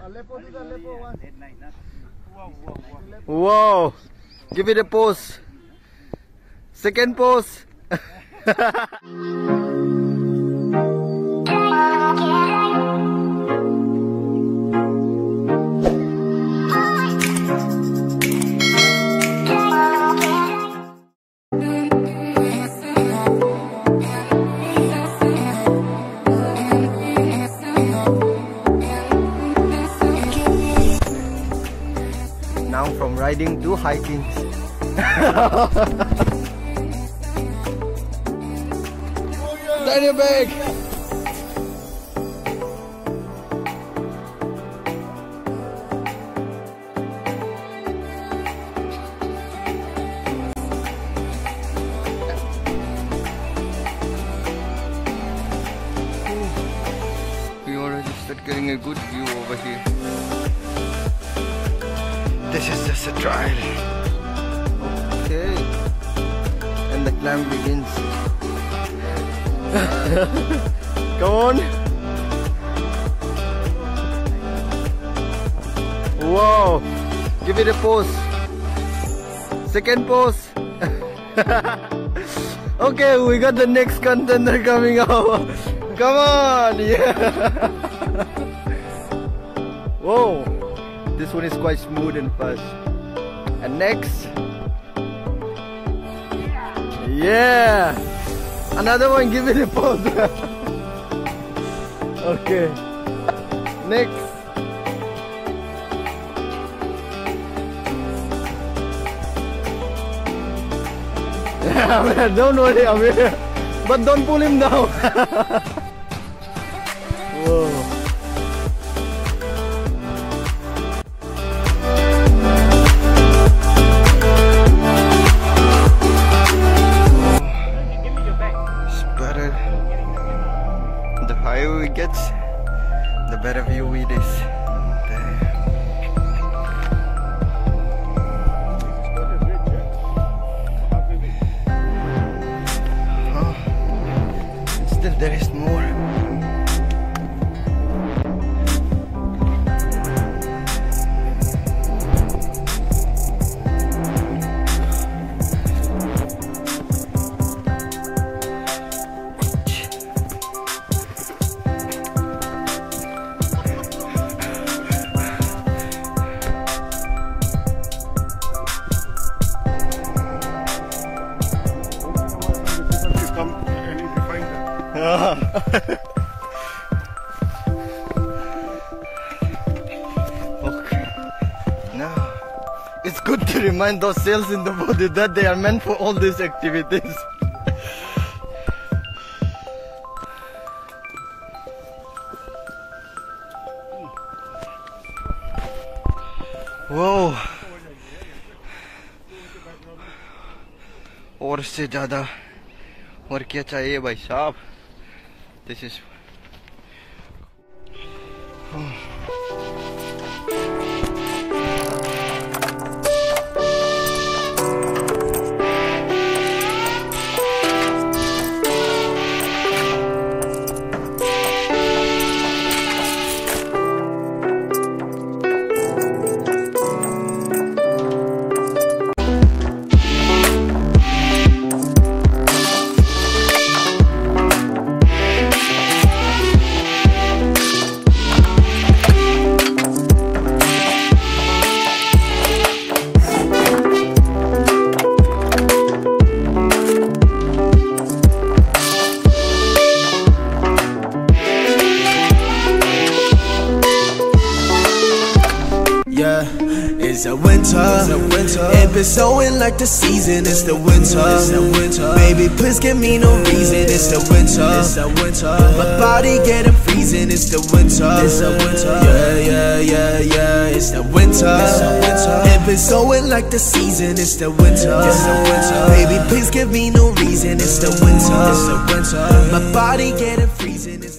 Wow. Give it a pose. Second pose. Now from riding to hiking. Turn your back. We already start getting a good view over here. This is just a trial. Okay. And the climb begins. Come on. Wow. Give it a pose. Second pose. Okay, we got the next contender coming out. Come on. Yeah. Whoa. This one is quite smooth and fast. And next. Yeah. Another one, give it a pose. Okay. Next. Don't worry, I'm here. But don't pull him down. Whoa. The higher we get, the better view it is. Oh, still there is more. Okay. Now it's good to remind those cells in the body that they are meant for all these activities. Whoa. और से ज़्यादा और क्या चाहिए भाई साहब? This is It's a winter. It been snowing like the season. It's the winter. Baby, please give me no reason. It's the winter. My body getting freezing. It's the winter. Yeah. It's the winter. It been snowing like the season. It's the winter. Baby, please give me no reason. It's the winter. My body getting freezing. It's